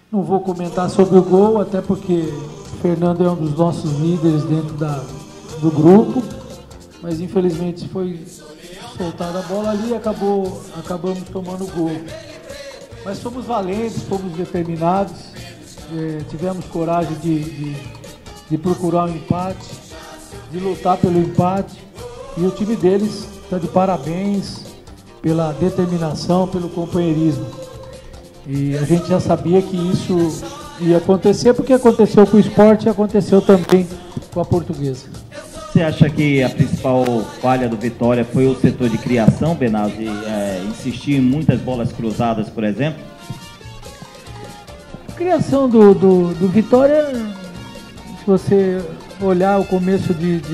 Não vou comentar sobre o gol, até porque o Fernando é um dos nossos líderes dentro do grupo, mas infelizmente foi soltada a bola ali e acabamos tomando o gol. Mas fomos valentes, fomos determinados, tivemos coragem de procurar um empate, de lutar pelo empate, e o time deles está de parabéns pela determinação, pelo companheirismo. E a gente já sabia que isso ia acontecer, porque aconteceu com o Sport e aconteceu também com a Portuguesa. Você acha que a principal falha do Vitória foi o setor de criação, Benazzi, insistir em muitas bolas cruzadas, por exemplo? A criação do Vitória, se você olhar o começo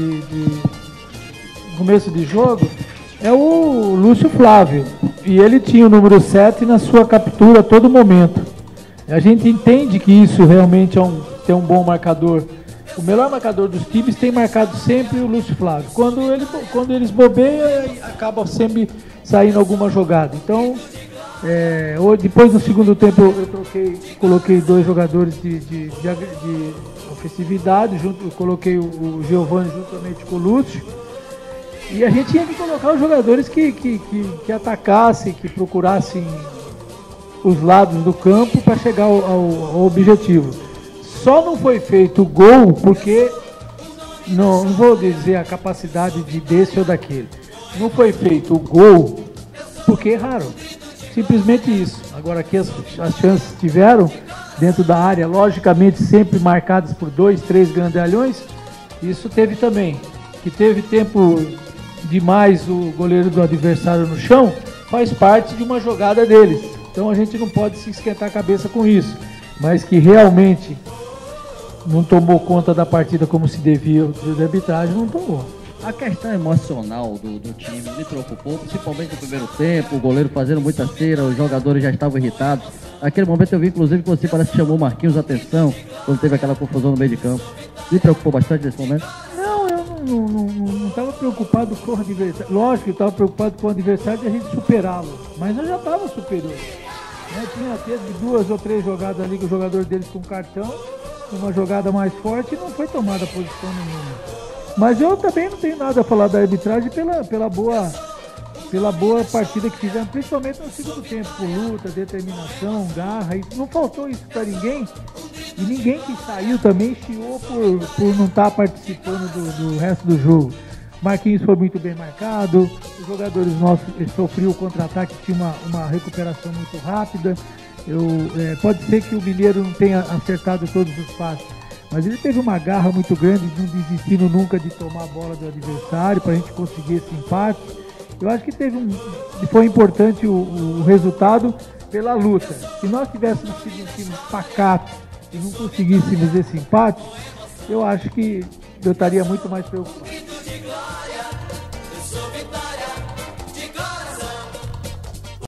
de jogo, é o Lúcio Flávio, e ele tinha o número 7 na sua captura a todo momento. A gente entende que isso realmente tem um bom marcador. O melhor marcador dos times tem marcado sempre o Lúcio Flávio. Quando eles bobeiam, acaba sempre saindo alguma jogada. Então, depois no segundo tempo eu coloquei 2 jogadores de ofensividade, coloquei o Giovani juntamente com o Lúcio. E a gente tinha que colocar os jogadores que atacassem, que procurassem os lados do campo para chegar ao objetivo. Só não foi feito o gol porque, não vou dizer a capacidade desse ou daquele, não foi feito o gol porque erraram. Simplesmente isso. Agora aqui as chances tiveram dentro da área, logicamente sempre marcadas por 2, 3 grandalhões. Isso teve também. Que teve tempo demais o goleiro do adversário no chão, faz parte de uma jogada deles. Então a gente não pode se esquentar a cabeça com isso. Mas que realmente não tomou conta da partida como se devia, de arbitragem não tomou. A questão emocional do time me preocupou, principalmente no primeiro tempo, o goleiro fazendo muita cera, os jogadores já estavam irritados. Naquele momento eu vi, inclusive, que você parece que chamou o Marquinhos a atenção, quando teve aquela confusão no meio de campo. Me preocupou bastante nesse momento? Não, eu não estava preocupado com o adversário. Lógico que eu estava preocupado com o adversário de a gente superá-lo, mas eu já estava superior. Teve 2 ou 3 jogadas ali com o jogador deles com cartão, uma jogada mais forte e não foi tomada posição nenhuma. Mas eu também não tenho nada a falar da arbitragem pela boa partida que fizemos, principalmente no segundo tempo, por luta, determinação, garra, e não faltou isso para ninguém, e ninguém que saiu também chiou por não estar participando do resto do jogo. Marquinhos foi muito bem marcado, os jogadores nossos sofriam o contra-ataque, tinha uma recuperação muito rápida. Pode ser que o Mineiro não tenha acertado todos os passes, mas ele teve uma garra muito grande, não desistindo nunca de tomar a bola do adversário para a gente conseguir esse empate. Eu acho que foi importante o resultado pela luta. Se nós tivéssemos sido um time pacato e não conseguíssemos esse empate, eu acho que eu estaria muito mais preocupado.